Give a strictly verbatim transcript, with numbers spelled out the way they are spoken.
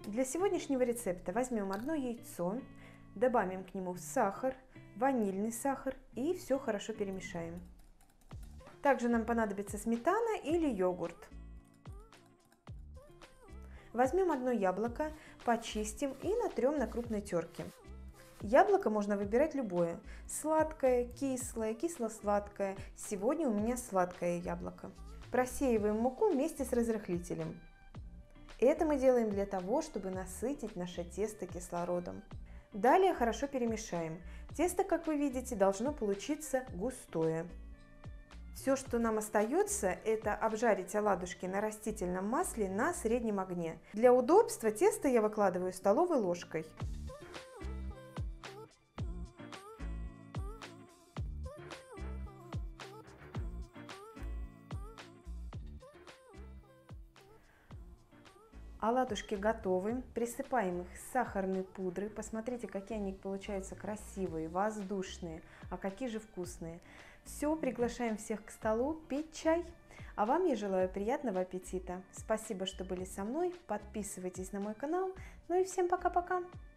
Для сегодняшнего рецепта возьмем одно яйцо, добавим к нему сахар, ванильный сахар и все хорошо перемешаем. Также нам понадобится сметана или йогурт. Возьмем одно яблоко, почистим и натрем на крупной терке. Яблоко можно выбирать любое – сладкое, кислое, кисло-сладкое. Сегодня у меня сладкое яблоко. Просеиваем муку вместе с разрыхлителем. Это мы делаем для того, чтобы насытить наше тесто кислородом. Далее хорошо перемешаем. Тесто, как вы видите, должно получиться густое. Все, что нам остается, это обжарить оладушки на растительном масле на среднем огне. Для удобства тесто я выкладываю столовой ложкой. Оладушки готовы. Присыпаем их сахарной пудрой. Посмотрите, какие они получаются красивые, воздушные, а какие же вкусные. Все, приглашаем всех к столу пить чай. А вам я желаю приятного аппетита. Спасибо, что были со мной. Подписывайтесь на мой канал. Ну и всем пока-пока.